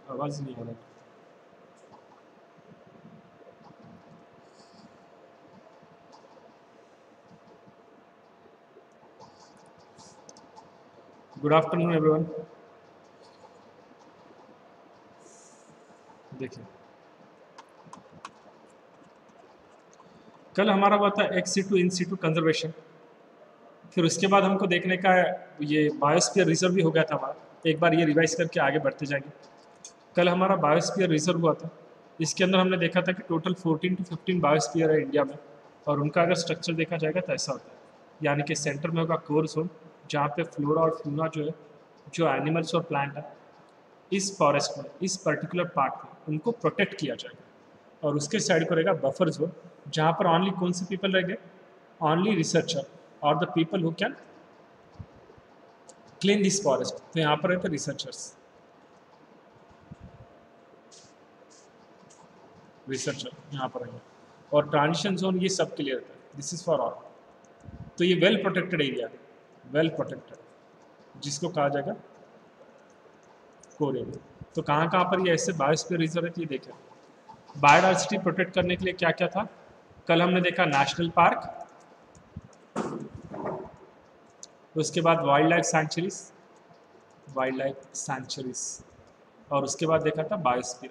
आवाज़ नहीं आ रहा। Good afternoon everyone. देखिए, कल हमारा हुआ था ex situ in situ conservation. फिर उसके बाद हमको देखने का ये बायोस्फीयर रिजर्व भी हो गया था हमारा। एक बार ये रिवाइज करके आगे बढ़ते जाएंगे। कल हमारा बायोस्फीयर रिजर्व हुआ था। इसके अंदर हमने देखा था कि टोटल 14 टू 15 बायोस्फीयर है इंडिया में, और उनका अगर स्ट्रक्चर देखा जाएगा तो ऐसा होता है। यानी कि सेंटर में होगा कोर जोन, जहाँ पे फ्लोरा और फ्यूना जो है, जो एनिमल्स और प्लांट है, इस फॉरेस्ट में, इस पर्टिकुलर पार्ट में उनको प्रोटेक्ट किया जाएगा। और उसके साइड को रहेगा बफर जोन, जहाँ पर ओनली कौन से पीपल रहेंगे? ओनली रिसर्चर और the people who can clean this forest. तो यहाँ पर रहते रिसर्चर्स, यहाँ पर रहेंगे। और ट्रांजिशन जोन ये सब के लिए रहता है, दिस इज फॉर ऑल। तो ये वेल प्रोटेक्टेड एरिया है, वेल प्रोटेक्टेड, जिसको कहा जाएगा कोर एरिया। तो कहाँ कहाँ पर ये ऐसे बायोस्फीयर रिजर्व है, ये देखें। बायोडाइवर्सिटी प्रोटेक्ट करने के लिए क्या क्या था? कल हमने देखा नेशनल पार्क, उसके बाद wildlife sanctuaries, wildlife sanctuaries, और उसके बाद देखा था बायोस्फीयर।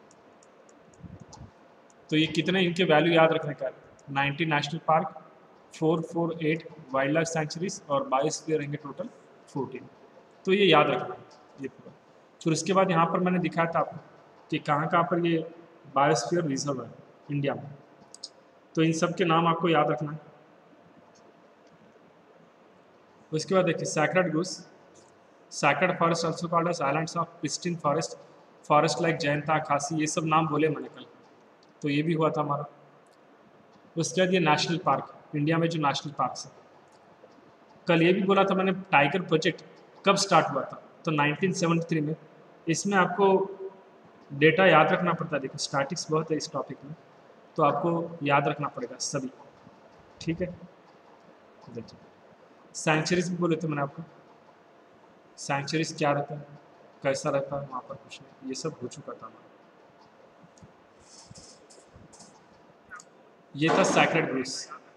तो ये कितने इनके वैल्यू याद रखने का है? 90 national park, 448 wildlife sanctuaries, और बायोस्फीयर रहेंगे टोटल 14। तो ये याद रखना है ये पूरा। फिर उसके बाद यहाँ पर मैंने दिखाया था आपको कि कहाँ कहाँ पर ये बायोस्फीयर रिजर्व है इंडिया में। तो इन सब के नाम आपको याद रखना है। उसके बाद देखिए sacred groves, sacred forest also called as islands of pristine forest, forest like Jaintia, Khasi, ये सब नाम बोले मैंने कल। तो ये भी हुआ था हमारा। उसके बाद ये नेशनल पार्क, इंडिया में जो नेशनल पार्क है, कल ये भी बोला था मैंने, टाइगर प्रोजेक्ट कब स्टार्ट हुआ था? तो 1973 में। इसमें आपको डेटा याद रखना पड़ता है। देखिए स्टैटिक्स बहुत है इस टॉपिक में, तो आपको याद रखना पड़ेगा सभी, ठीक है। देखिए सैंक्चुरीज भी बोले थे मैंने आपको। सैंक्चुरीज क्या रहता है, कैसा रहता है, वहाँ पर कुछ नहीं, ये सब हो चुका था हमारा। ये था sacred groves.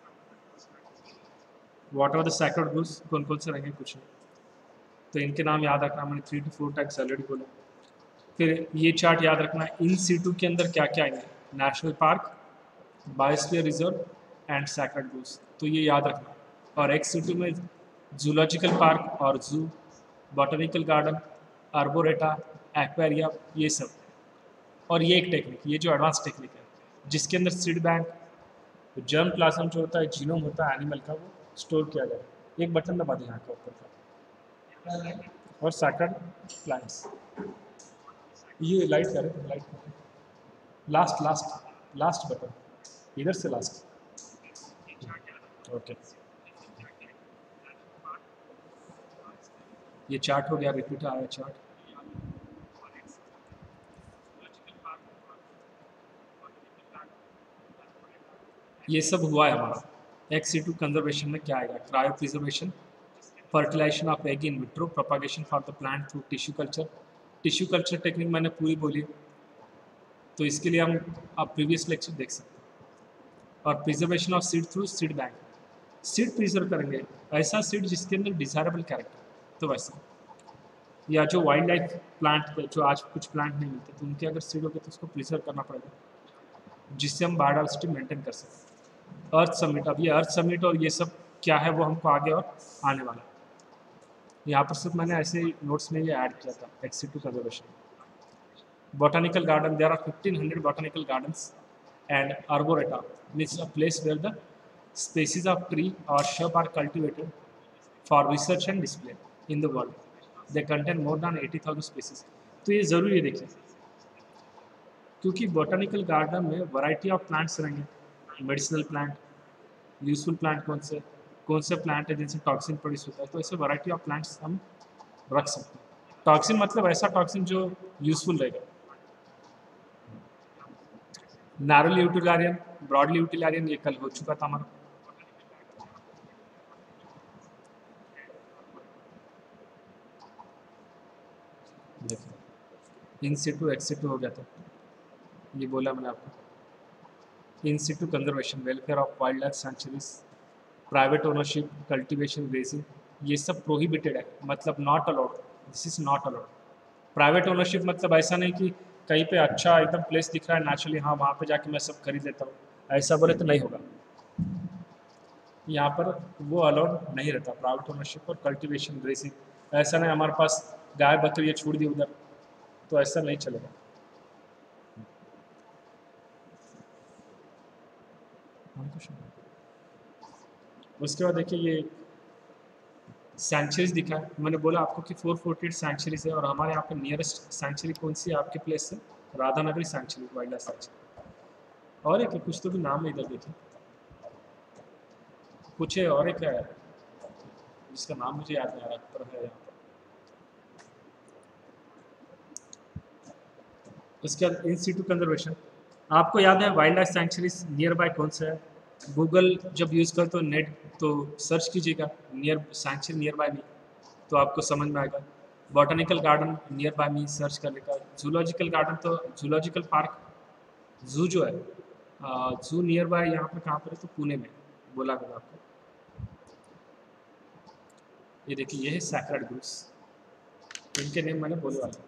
What are the sacred groves, कौन कौन से रहेंगे, कुछ नहीं। तो इनके नाम याद रखना, मैंने 3 to 4 टाइम्स ऑलरेडी बोला। फिर ये चार्ट याद रखना है, इन सीटू के अंदर क्या क्या आएंगे? National park, biosphere reserve and sacred groves. तो ये याद रखना। और एक्स सीटू में जूलॉजिकल पार्क और जू, बॉटनिकल गार्डन, आर्बोरेटा, एक्वेरिया, ये सब। और ये एक टेक्निक, ये जो एडवांस टेक्निक है, जिसके अंदर सीड बैंक, जर्म प्लाज्म जो होता है, जीनोम होता है एनिमल का, वो स्टोर किया जाए। एक बटन दबा दें यहाँ का ऊपर का। और सैक्रेड प्लांट्स, ये लाइट करें, लाइट करें, लास्ट लास्ट लास्ट बटन, इधर से लास्ट। ओके, ये चार्ट हो गया, रिपीट आया चार्ट। ये सब हुआ है हमारा। एक्स टू कंजर्वेशन में क्या आएगा? Cryopreservation, fertilisation of egg in vitro, propagation for the plant through tissue culture. Tissue culture technique मैंने पूरी बोली, तो इसके लिए हम आप प्रीवियस लेक्चर देख सकते हैं। और preservation of seed through seed bank, seed preserve करेंगे, ऐसा सीड जिसके अंदर डिजायरेबल कैरेक्टर। तो वैसे, या जो वाइल्ड लाइफ प्लांट, जो आज कुछ प्लांट नहीं मिलते, तो उनके अगर सीड होगे तो उसको प्रिजर्व करना पड़ेगा, जिससे हम बायोडाइवर्सिटी मेंटेन कर सकते। अर्थ समिट, अब ये अर्थ समिट और ये सब क्या है वो हमको आगे और आने वाला है। यहाँ पर सिर्फ मैंने ऐसे नोट्स में ये ऐड किया था, ex situ conservation. Botanical garden, there are 1500 botanical gardens, and arboreta means a place where the species of tree or shrub are cultivated for research and display in the world. They contain more than 80,000 species. तो ये ज़रूरी है देखिए, क्योंकि botanical garden में variety of plants रहेंगे, medicinal plant, useful plant, कौन से प्लांट है जिनसे टॉक्सिन प्रोड्यूस होता है, तो ऐसे वैरायटी ऑफ प्लांट्स हम रख सकते हैं। टॉक्सिन मतलब ऐसा टॉक्सिन जो यूजफुल रहेगा। नैरोली यूटिलारियन, ब्रॉडली यूटिलारियन, ये कल हो चुका था हमारा। देखिए इन सिटू एक्स सिटू हो गया था, ये बोला मैंने आपको। In situ conservation, welfare of wildlife sanctuaries, private ownership, cultivation, grazing, ये सब प्रोहिबिटेड है, मतलब not allowed, this is not allowed. Private ownership मतलब ऐसा नहीं कि कहीं पे अच्छा एकदम प्लेस दिख रहा है नेचुरली, हाँ वहाँ पे जाके मैं सब खरीद लेता हूँ, ऐसा बोले तो नहीं होगा। यहाँ पर वो अलाउड नहीं रहता, प्राइवेट ओनरशिप और कल्टीवेशन, ग्रेजिंग। ऐसा नहीं हमारे पास गाय बकरी ये छोड़ दी उधर, तो ऐसा नहीं चलेगा। उसके बाद देखिए ये सेंचुरीज दिखा है, मैंने बोला आपको कि 448 सेंचुरीज है, और हमारे यहाँ पे नियरेस्ट सेंचुरी कौन सी है आपके प्लेस से? Radhanagari sanctuary, wildlife sanctuary. और एक है, कुछ तो भी नाम है इधर देखिए, कुछ है और एक है जिसका नाम मुझे याद नहीं आ रहा, पर है यहाँ पर। उसके बाद इन सिटू कंजर्वेशन, आपको याद है wildlife sanctuaries nearby कौन सा है? गूगल जब यूज़ कर तो नेट तो सर्च कीजिएगा near sanctuary nearby me, तो आपको समझ में आएगा। Botanical garden nearby me search करने का, जूलॉजिकल गार्डन तो जूलॉजिकल पार्क, जू जो है जू नियर बाय यहाँ पे कहाँ पर है, तो पुणे में, बोला मैंने आपको। ये देखिए ये है सैक्रेड ग्रुप्स, इनके नेम मैंने बोले वाले।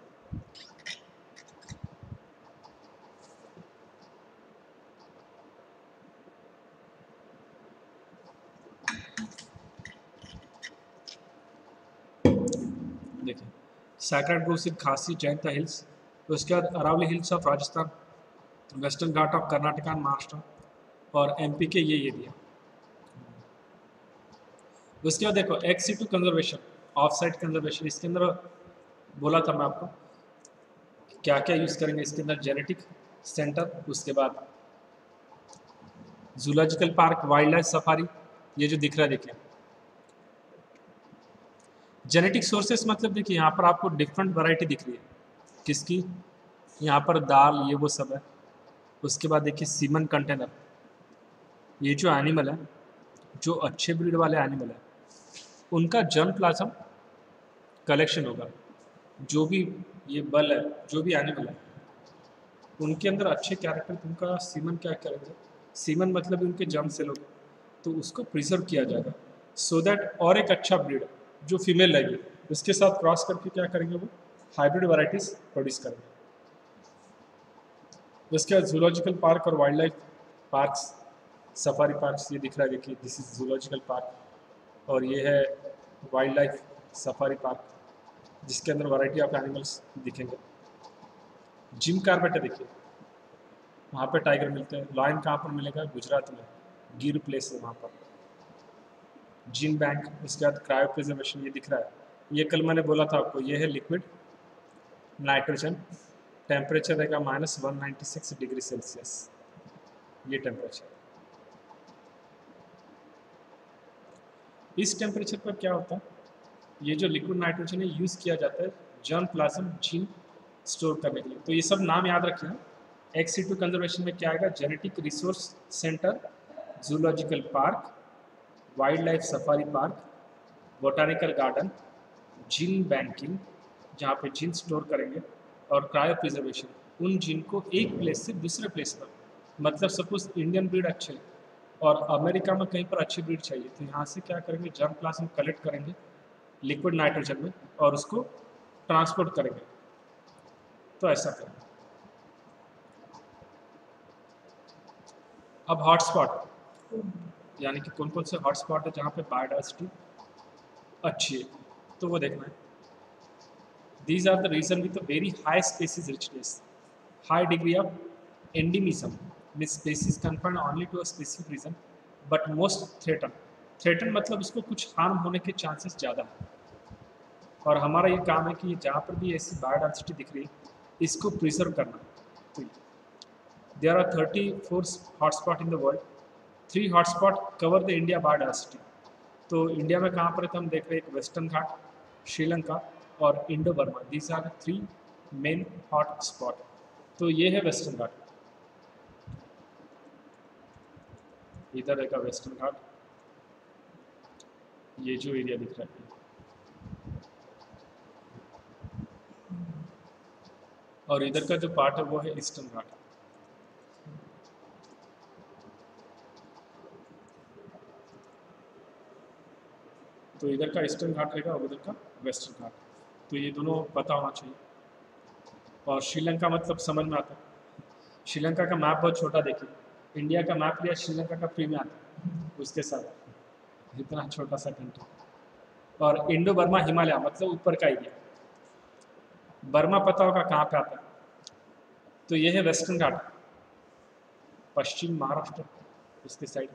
देखिए सैक्रेड ग्रुप्स इन खासी जयंता हिल्स, उसके बाद Aravalli hills of Rajasthan, western Ghat of Karnataka and Maharashtra, और एमपी के ये दिया। उसके बाद देखो ex situ conservation, off site conservation, इसके अंदर बोला था मैं आपको क्या क्या यूज़ करेंगे इसके अंदर, जेनेटिक सेंटर, उसके बाद zoological park, wildlife safari, ये जो दिख रहा है देखिए। जेनेटिक सोर्सेस मतलब देखिए यहाँ पर आपको डिफरेंट वैरायटी दिख रही है, किसकी? यहाँ पर दाल ये वो सब है। उसके बाद देखिए सीमन कंटेनर, ये जो एनिमल है, जो अच्छे ब्रीड वाले एनिमल है, उनका जर्म प्लाज्म कलेक्शन होगा। जो भी ये बल है, जो भी एनिमल है, उनके अंदर अच्छे कैरेक्टर, उनका सीमन क्या करेंगे, सीमन मतलब उनके जर्म सेल होगा, तो उसको प्रिजर्व किया जाएगा सो दैट और एक अच्छा ब्रीड जो फीमेल रहेगी उसके साथ क्रॉस करके क्या करेंगे, वो हाइब्रिड वैरायटीज प्रोड्यूस करेंगे। उसके बाद जूलॉजिकल पार्क और wildlife parks, safari parks, ये दिख रहा है देखिए, दिस इज जूलॉजिकल पार्क, और ये है वाइल्ड लाइफ सफारी पार्क, जिसके अंदर वैरायटी ऑफ एनिमल्स दिखेंगे। जिम कार्बेट है देखिए, वहाँ पे टाइगर मिलते हैं। लॉयन कहाँ पर मिलेगा? गुजरात में, गिर प्लेस है वहाँ पर। जिन बैंक, उसके बाद क्रायो प्रिजर्वेशन, ये दिख रहा है, ये कल मैंने बोला था आपको, ये है लिक्विड नाइट्रोजन, टेम्परेचर रहेगा -196 डिग्री सेल्सियस, ये टेम्परेचर। इस टेम्परेचर पर क्या होता है, ये जो लिक्विड नाइट्रोजन है यूज़ किया जाता है जर्म प्लाज्म जीन स्टोर करने के लिए। तो ये सब नाम याद रखिए। एक्स सी टू कंजर्वेशन में क्या आएगा? Genetic resource centre, zoological park, wildlife safari park, botanical garden, gene banking, जहाँ पे जीन स्टोर करेंगे, और क्रायो प्रिजर्वेशन, उन जीन को एक प्लेस से दूसरे प्लेस पर, मतलब सपोज इंडियन ब्रीड अच्छे और अमेरिका में कहीं पर अच्छी ब्रीड चाहिए, तो यहाँ से क्या करेंगे, जर्म प्लाज्म कलेक्ट करेंगे लिक्विड नाइट्रोजन में और उसको ट्रांसपोर्ट करेंगे, तो ऐसा करेंगे। अब हॉटस्पॉट, यानी कि कौन कौन से हॉटस्पॉट है जहाँ पे बायोडाइवर्सिटी अच्छी है, तो वो देखना है। These are the region with a very high species richness, high degree of endemism, means species confined only to a specific region, but most threatened. Threatened मतलब उसको कुछ हार्म होने के चांसेस ज़्यादा है, और हमारा ये काम है कि जहाँ पर भी ऐसी बायोडाइवर्सिटी दिख रही है इसको प्रिजर्व करना। तो there are 34 hotspot in the world, 3 hotspot cover the India biodiversity. तो इंडिया में कहाँ पर है, तो हम देख रहे हैं एक वेस्टर्न घाट, श्रीलंका और Indo Burma, these are 3 main hotspot. तो ये है वेस्टर्न घाट, इधर रहेगा वेस्टर्न घाट, ये जो एरिया दिख रहा है। और इधर का जो पार्ट है वो है ईस्टर्न घाट। तो इधर का ईस्टर्न घाट रहेगा और उधर का वेस्टर्न घाट। तो ये दोनों पता होना चाहिए। और श्रीलंका मतलब समझ में आता है। श्रीलंका का मैप बहुत छोटा, देखिए इंडिया का मैप लिया, श्रीलंका का फ्री में आता है उसके साथ, इतना छोटा सा कंट्री। और इंडो बर्मा हिमालय मतलब ऊपर का एरिया। बर्मा पता होगा कहाँ पे आता है, तो ये है वेस्टर्न घाट, पश्चिम महाराष्ट्र उसके side.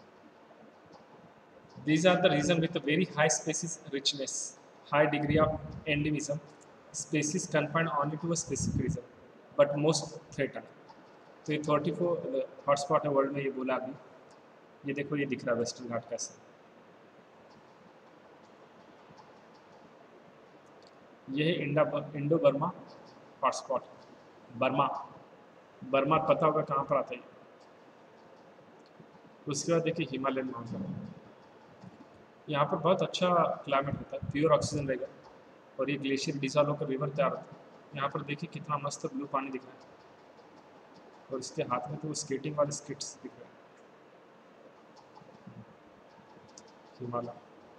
These are the region with a very high species richness, high degree of endemism, species confined only to a specific region, but most threatened. तो ये 34 हॉटस्पॉट है वर्ल्ड में, ये बोला अभी। ये देखो, ये दिख रहा है वेस्टर्न घाट कैसे। ये है Indo Burma hotspot. Burma Burma पता होगा कहाँ पर आता है। उसके बाद देखिए हिमालयन माउंटेन। यहाँ पर बहुत अच्छा क्लाइमेट होता है, प्योर ऑक्सीजन रहेगा। और ये ग्लेशियर डिसॉल्व होकर रिवर तैयार होता है। यहाँ पर देखिए कितना मस्त ब्लू पानी दिख रहा है, और इसके हाथ में तो वो स्केटिंग वाले स्किट्स दिख रहे हैं। हिमालय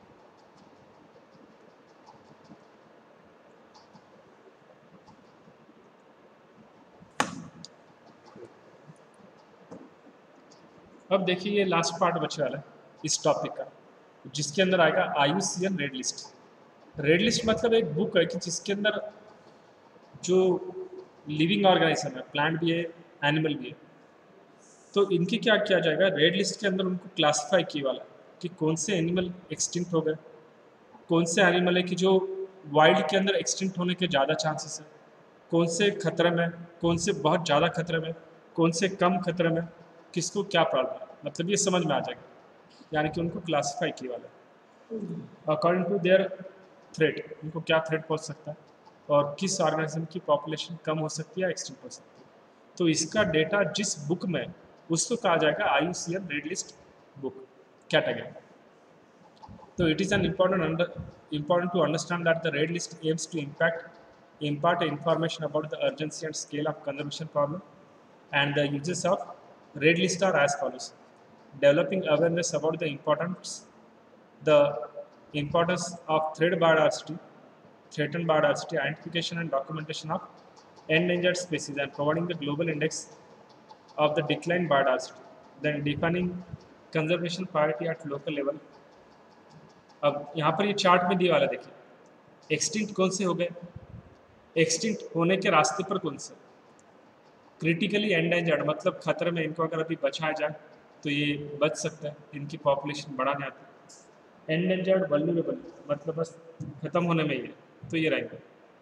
अब देखिए ये लास्ट पार्ट बचे वाला है इस टॉपिक का, जिसके अंदर आएगा IUCN red list. Red list मतलब एक बुक है कि जिसके अंदर जो लिविंग ऑर्गेनिज्म है, प्लांट भी है एनिमल भी है, तो इनकी क्या किया जाएगा, रेड लिस्ट के अंदर उनको क्लासिफाई किया वाला कि कौन से एनिमल एक्सटिंक्ट हो गए, कौन से एनिमल है कि जो वाइल्ड के अंदर एक्सटिंक्ट होने के ज़्यादा चांसेस है, कौन से खतरे में, कौन से बहुत ज़्यादा खतरे में, कौन से कम खतरे में, किसको क्या प्रॉब्लम है, मतलब ये समझ में आ जाएगा। यानी कि उनको क्लासिफाई किया वाला है अकॉर्डिंग टू देयर थ्रेट, उनको क्या थ्रेट पहुंच सकता है और किस ऑर्गेनिज्म की पॉपुलेशन कम हो सकती है या एक्सटिंक्ट हो सकती है। तो इसका डेटा जिस बुक में, उसको कहा जाएगा IUCN red list book category. So it is an important to understand that the red list aims to impart information about the urgency and scale of conservation problem, and the uses of red list are as follows: developing awareness about the importance of threatened biodiversity, identification and documentation of endangered species, and providing the global index of the declined biodiversity. Then defining conservation priority at local level। अब यहाँ पर ये chart में दिया वाला देखिए, extinct कौन से हो गए, एक्सटिंक्ट होने के रास्ते पर कौन से, क्रिटिकली एंडेंजर्ड मतलब खतरे में, इनको अगर अभी बचाया जाए तो ये बच सकता है, इनकी पॉपुलेशन बढ़ाने आती है। एंडेंजर्ड वल्नरेबल मतलब बस खत्म होने में ही है, तो ये रहेंगे।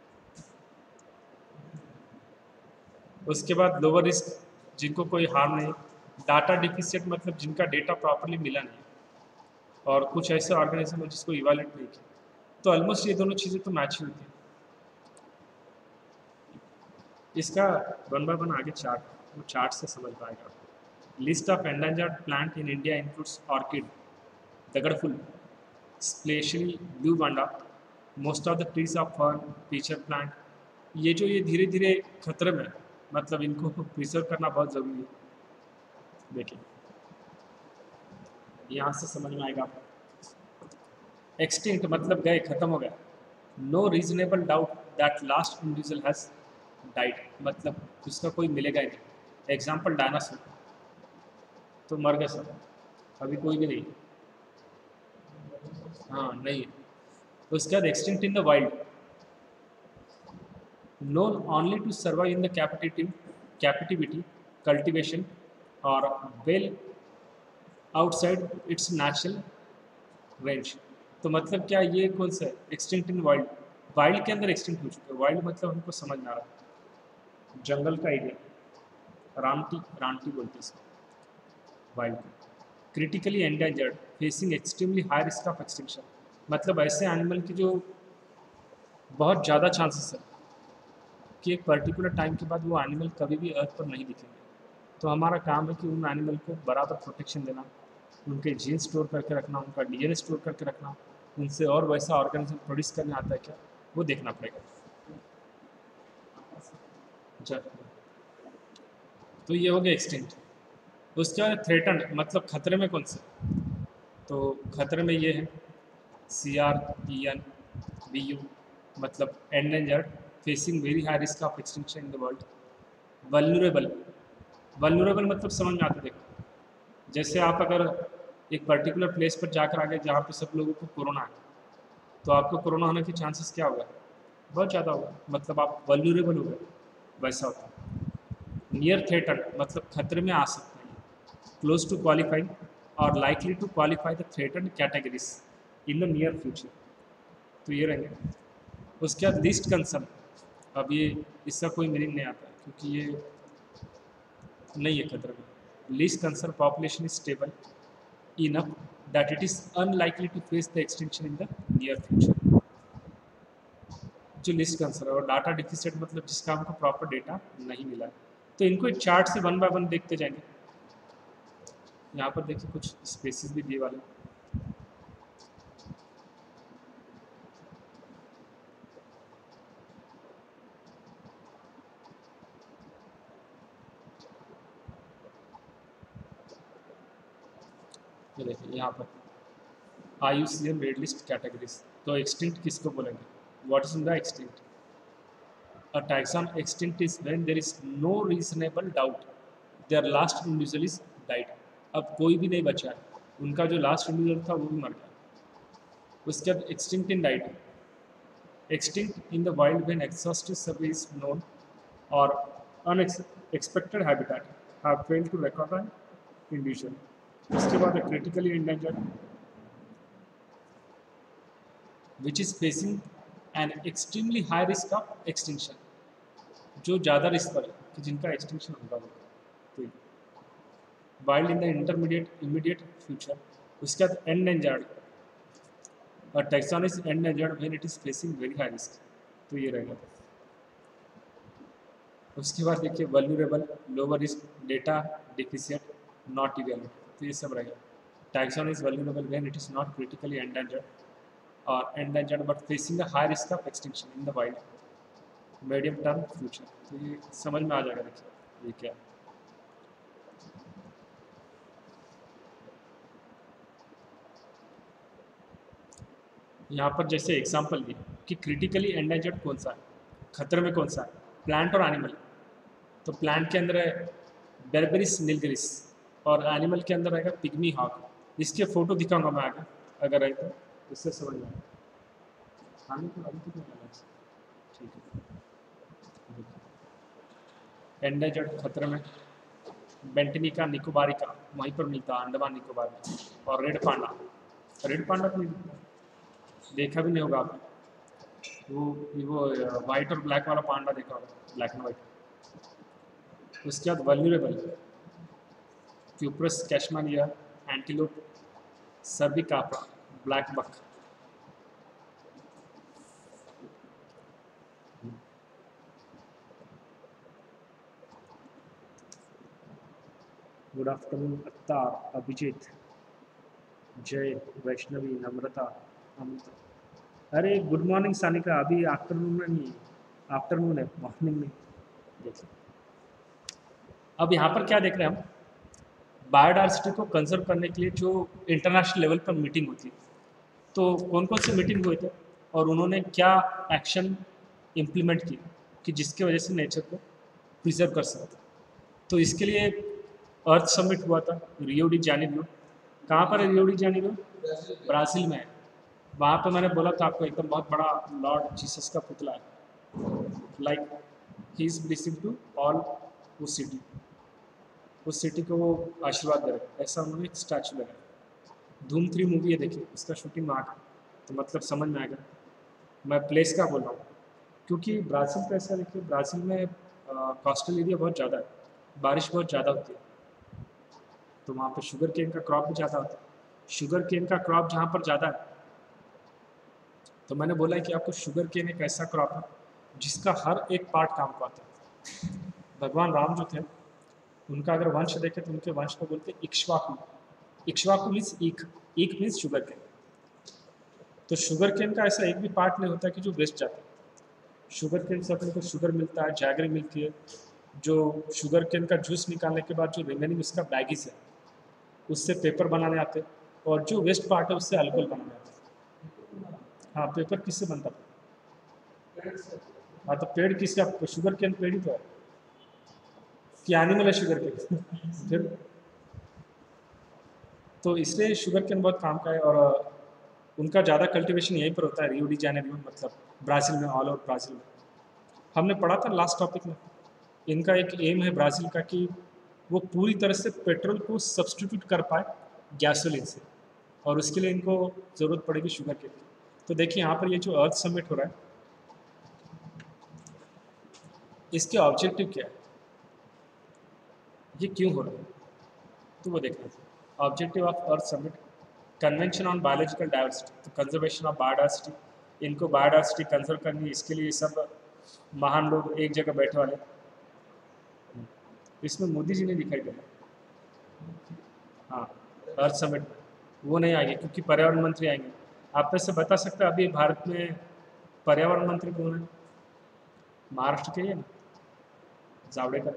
उसके बाद लोअर रिस्क, जिनको कोई हार्म नहीं। डाटा डिफिशिएंट मतलब जिनका डेटा प्रॉपरली मिला नहीं, और कुछ ऐसे ऑर्गेनिज्म है जिसको इवेल्युएट नहीं किया। तो ऑलमोस्ट ये दोनों चीज़ें तो मैच ही होती हैं। इसका वन बाय वन आगे चार्ट, वो चार्ट से समझ पाएगा। List of endangered plant in India includes orchid, दगड़फुल, especially blue vanda, most of the trees of fern, pitcher plant. ये धीरे धीरे खतरे में, मतलब इनको प्रिजर्व करना बहुत ज़रूरी है। देखिए यहाँ से समझ में आएगा आपको। एक्सटिंक्ट मतलब गए, खत्म हो गया। No reasonable doubt that last individual has died मतलब उसका कोई मिलेगा ही नहीं। एग्जाम्पल डायनासोर, तो मर गए सब, अभी कोई भी नहीं। हाँ नहीं। उसके बाद extinct in the wild, known only to survive in the captivity, cultivation, or well outside its natural range। तो मतलब क्या, ये कौन सा एक्सटिंक्ट इन वाइल्ड, वाइल्ड के अंदर एक्सटिंक्ट हो चुके हैं। वाइल्ड मतलब हमको समझ में आ रहा है, जंगल का एरिया, रानटी बोलते हैं इसको wild. Critically endangered, facing extremely high risk of extinction मतलब ऐसे एनिमल की जो बहुत ज़्यादा चांसेस है कि एक पर्टिकुलर टाइम के बाद वो एनिमल कभी भी अर्थ पर नहीं दिखेंगे। तो हमारा काम है कि उन एनिमल को बराबर प्रोटेक्शन देना, उनके जीन स्टोर करके रखना, उनका DNA स्टोर करके रखना, उनसे और वैसा ऑर्गेनिज्म प्रोड्यूस करने आता है क्या, वो देखना पड़ेगा। चल, तो ये हो गया एक्सटिंक्ट। उसके बाद थ्रेटन मतलब खतरे में कौन सा, तो खतरे में ये है CREN BU, मतलब endangered, facing very high risk of extinction in the world. Vulnerable, vulnerable मतलब समझ में आता है, देखो जैसे आप अगर एक पर्टिकुलर प्लेस पर जाकर आ गए जहाँ पे सब लोगों को कोरोना है, तो आपको कोरोना होने के चांसेस क्या होगा, बहुत ज़्यादा होगा, मतलब आप वल्नरेबल हो गए, वैसा होता है। नियर थ्रेटन मतलब खतरे में आ सकते हैं, क्लोज टू क्वालिफाइंग और likely to qualify the threaten categories in the near future, तो ये रहेंगे। उसके बाद लिस्ट कंसर्न, अब ये इसका कोई मीनिंग नहीं आता क्योंकि ये नहीं है खतरे में। Least concern population is stable enough that it is unlikely to face the extension in the near future, जो लिस्ट कंसर्न है। और डाटा डिफिसिट मतलब जिसका हमको प्रॉपर डेटा नहीं मिला है। तो इनको एक चार्ट से वन बाय वन देखते जाएंगे। यहाँ पर देखिए कुछ स्पेसिस भी दिए वाले, ये देखिए यहाँ पर IUCN रेड लिस्ट कैटेगरीज। तो एक्सटिंक्ट किसको बोलेंगे, what is in the extinct? A taxon extinct is when there is no reasonable doubt their last individual is died। अब कोई भी नहीं बचा है, उनका जो लास्ट इंडिविजुअल था वो भी मर गया। उसके बाद extinct in diet, extinct in the wild when exhaustive survey is known or unexpected habitat have failed to record an individual। उसके बाद critically endangered which is facing an extremely high risk of extinction, जो ज़्यादा risk पर है कि जिनका extinction होगा वो, तो wild in the intermediate immediate future. उसके बाद एंडेंजर्ड, और taxon is endangered when it is facing very high risk, तो ये रहेगा। उसके बाद देखिए vulnerable, lower risk, data deficient, not available, तो ये सब रहेगा। Taxon is vulnerable when it is not critically endangered और endangered but facing the high risk of extinction in the wild medium term future, तो ये समझ में आ जाएगा। देखिए ये क्या, यहाँ पर जैसे एग्जांपल दिए कि क्रिटिकली एंडेंजर्ड कौन सा है, खतरे में कौन सा है, प्लांट और एनिमल। तो प्लांट के अंदर है बेरबेरिस निलगिरिस और एनिमल के अंदर रहेगा पिग्मी हॉक। इसके फोटो दिखाऊंगा मैं आगे, अगर है तो इससे समझ में आएगा। खाने को अभी तो क्या अलग से, ठीक है। एंडेंजर्ड खतरे में बेंटनिका निकोबारिका, वहीं पर मिलता है अंडमान निकोबार में। और रेड पांडा, रेड पांडा तो देखा भी नहीं होगा आपने, वो वाइट और ब्लैक वाला पांडा देखा होगा, ब्लैक एंड वाइट। उसके बाद vulnerable, Cupressus cashmeriana, antelope, cervicapra, blackbuck. Good afternoon Attar, Abhijit, Jay, Vaishnavi, नम्रता, अमृता। अरे गुड मॉर्निंग सानिका, अभी आफ्टरनून में नहीं, आफ्टरनून है, मॉर्निंग में। देखिए अब यहाँ पर क्या देख रहे हैं हम, बायोडाइवर्सिटी को कंजर्व करने के लिए जो इंटरनेशनल लेवल पर मीटिंग होती है, तो कौन कौन से मीटिंग हुए थे और उन्होंने क्या एक्शन इम्प्लीमेंट किए कि जिसकी वजह से नेचर को प्रिजर्व कर सकते। तो इसके लिए अर्थ समिट हुआ था रियो डी जेनेरियो। कहाँ पर है रियो डी जेनेरियो? ब्राज़ील में है। वहाँ पे मैंने बोला था आपको, एकदम बहुत बड़ा लॉर्ड जीसस का पुतला है, like he is blessing to all उस सिटी, उस सिटी को वो आशीर्वाद दे रहे, ऐसा उन्होंने एक स्टैचू लगाया। धूम 3 मूवी है, देखिए उसका शूटिंग वहाँ का, तो मतलब समझ में आएगा मैं प्लेस का बोल रहा हूँ। क्योंकि ब्राज़ील का ऐसा देखिए, ब्राज़ील में कोस्टल एरिया बहुत ज़्यादा है, बारिश बहुत ज़्यादा होती है, तो वहाँ पर शुगर केन का क्रॉप भी ज़्यादा होता है। शुगर केन का क्रॉप जहाँ पर ज़्यादा है, तो मैंने बोला है कि आपको शुगर केन एक ऐसा क्रॉप है जिसका हर एक पार्ट काम को आता है। भगवान राम जो थे, उनका अगर वंश देखें तो उनके वंश को बोलते हैं इक्ष्वाकु। इक्ष्वाकु मीन्स ईख, ईख मीन्स शुगर केन। तो शुगर केन का ऐसा एक भी पार्ट नहीं होता कि जो वेस्ट जाता है। शुगर केन से अपने को शुगर मिलता है, जैगरी मिलती है। जो शुगर केन का जूस निकालने के बाद जो रिमेनिंग उसका बैगिस है, उससे पेपर बनाने आते हैं, और जो वेस्ट पार्ट है उससे अल्कोहल बनाने आते हैं। हाँ, पेपर किससे बनता है? हाँ, तो पेड़ किससे? आपको शुगर केन पेड़ ही तो है कि एनिमल है शुगर केन? फिर तो इसलिए शुगर केन बहुत काम का है, और उनका ज़्यादा कल्टीवेशन यहीं पर होता है, रियो डी जेनेरियो, मतलब ब्राज़ील में, ऑल ओवर ब्राज़ील में। हमने पढ़ा था लास्ट टॉपिक में, इनका एक एम है ब्राज़ील का कि वो पूरी तरह से पेट्रोल को सब्स्टिट्यूट कर पाए गैसोलीन से, और उसके लिए इनको ज़रूरत पड़ेगी शुगर केन की। तो देखिए यहाँ पर ये जो अर्थ समिट हो रहा है, इसके ऑब्जेक्टिव क्या है, ये क्यों हो रहा है, तो वो देखना है। Objective of earth summit, convention on biological diversity, तो कंजर्वेशन ऑफ बायोडाइवर्सिटी, इनको बायोडाइवर्सिटी कंजर्व करनी है, इसके लिए सब महान लोग एक जगह बैठे वाले। इसमें मोदी जी ने दिखाई दिया, हाँ, अर्थ समिट में वो नहीं आएंगे क्योंकि पर्यावरण मंत्री आएंगे। आप में से बता सकते हैं अभी भारत में पर्यावरण मंत्री कौन है? महाराष्ट्र के ही है ना, जावड़ेकर।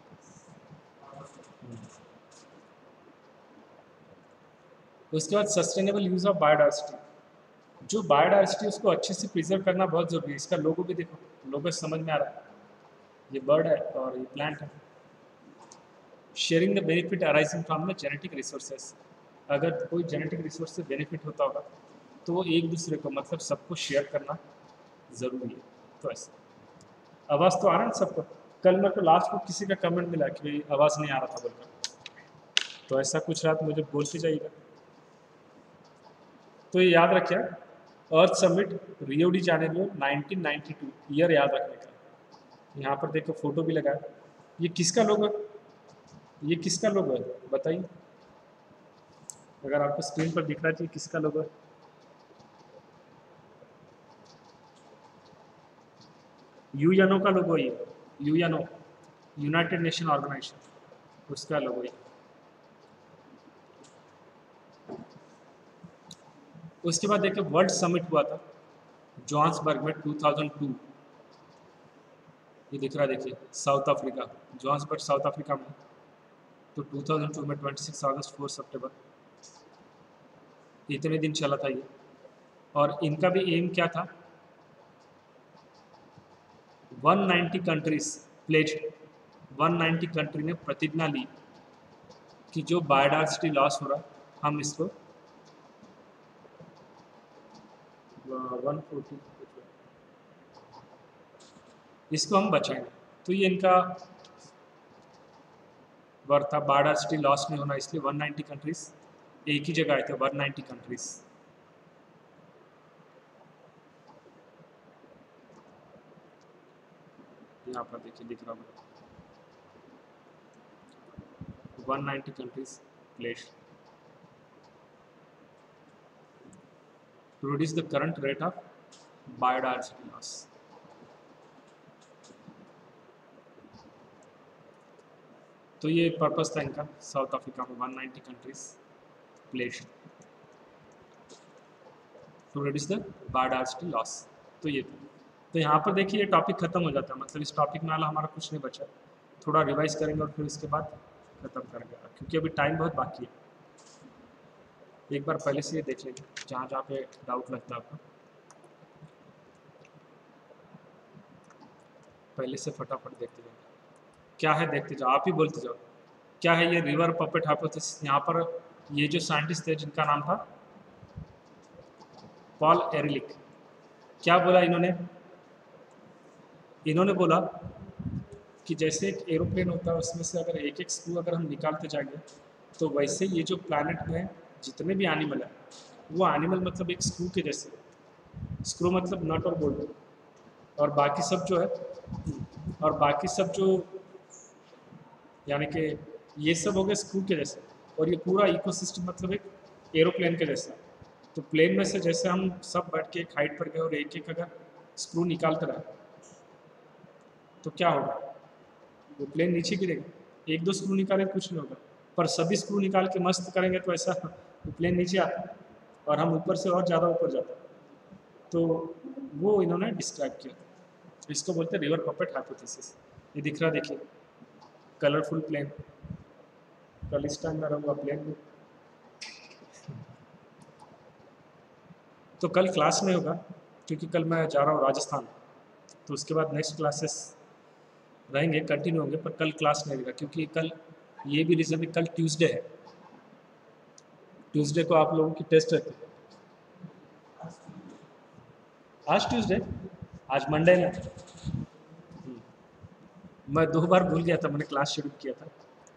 उसके बाद सस्टेनेबल यूज़ ऑफ बायोडाइवर्सिटी, जो बायोडाइवर्सिटी उसको अच्छे से प्रिजर्व करना बहुत ज़रूरी है। इसका लोगो भी देखो, लोगो समझ में आ रहा है, ये बर्ड है और ये प्लांट है। Sharing the benefit arising from the genetic resources, अगर कोई जेनेटिक रिसोर्स से बेनिफिट होता होगा तो वो एक दूसरे को, मतलब सबको शेयर करना ज़रूरी है। तो ऐसा आवाज़ तो आ रहा है सबको। कल मेरे को लास्ट में किसी का कमेंट मिला कि भाई आवाज़ नहीं आ रहा था बोलकर, तो ऐसा कुछ रात मुझे बोलते जाइएगा। तो ये याद रखिए, earth summit Rio de Janeiro 1992 year याद रखने का। यहाँ पर देखो फोटो भी लगा है। ये किसका लोगो है? ये किसका लोगो है बताइए, अगर आपको स्क्रीन पर दिख रहा है तो ये किसका लोगो है? यूएनओ का लोगो है ये, यूएनओ, यूनाइटेड नेशन ऑर्गेनाइजेशन, उसका लोगो है। उसके बाद देखिए वर्ल्ड समिट हुआ था जोहान्सबर्ग में 2002, ये दिख रहा है देखिए, South Africa, Johannesburg South Africa में। तो 2002 में 26 अगस्त 4 सितंबर, इतने दिन चला था ये। और इनका भी एम क्या था, 190 कंट्रीज प्लेज, 190 कंट्री ने प्रतिज्ञा ली कि जो बायोडाइवर्सिटी लॉस हो रहा हम इसको 140 इसको हम बचाएंगे। तो ये इनका वर्क था, बायोडाइवर्सिटी लॉस नहीं होना, इसलिए 190 कंट्रीज एक ही जगह आए थे, 190 कंट्रीज। यहाँ पर देखिए दिख रहा है 190 countries pledged to reduce the current rate of biodiversity loss. तो ये पर्पस था इनका, साउथ अफ्रीका में 190 countries pledged to reduce the biodiversity loss. तो ये तो यहाँ पर देखिए ये टॉपिक खत्म हो जाता है, मतलब इस टॉपिक में हमारा कुछ नहीं बचा, थोड़ा रिवाइज करेंगे और फिर इसके बाद खत्म करेंगे, क्योंकि अभी टाइम बहुत बाकी है। एक बार पहले से ये देख लेंगे जहाँ जहाँ पे डाउट लगता है आपको, पहले से फटाफट देखते जाओ क्या है, देखते जाओ, आप ही बोलते जाओ क्या है ये रिवर पपेट हाइपोथेसिस। यहाँ पर ये जो साइंटिस्ट थे जिनका नाम था पॉल एरिलिक, क्या बोला इन्होंने? इन्होंने बोला कि जैसे एक एरोप्लेन होता है उसमें से अगर एक एक स्क्रू अगर हम निकालते जाएंगे, तो वैसे ये जो प्लैनेट में जितने भी एनिमल है, वो एनिमल मतलब एक स्क्रू के जैसे, स्क्रू मतलब नट और बोल्ट, और बाकी सब जो है, और बाकी सब जो यानी कि ये सब हो गए स्क्रू के जैसे, और ये पूरा इकोसिस्टम मतलब एक एरोप्लेन के जैसा। तो प्लेन में से जैसे हम सब बैठ के एक हाइट पर गए और एक एक अगर स्क्रू निकालते रहे तो क्या होगा, वो प्लेन नीचे गिरेगा। एक दो स्क्रू निकाले कुछ नहीं होगा, पर सभी स्क्रू निकाल के मस्त करेंगे तो ऐसा वो प्लेन नीचे आता है और हम ऊपर से और ज़्यादा ऊपर जाते हैं। तो वो इन्होंने डिस्क्राइब किया। इसको बोलते हैं रिवर पपेट हाइपोथेसिस। ये दिख रहा, देखिए कलरफुल प्लेन, कल इस टाइम में रहूँगा प्लेन में। तो कल क्लास नहीं होगा क्योंकि कल मैं जा रहा हूँ राजस्थान, तो उसके बाद नेक्स्ट क्लासेस रहेंगे, कंटिन्यू होंगे, पर कल क्लास नहीं रहेगा क्योंकि कल ये भी रीज़न है, कल ट्यूसडे है, ट्यूसडे को आप लोगों की टेस्ट रहती है। आज ट्यूसडे, आज मंडे है। मैं 2 बार भूल गया था, मैंने क्लास शेड्यूल किया था।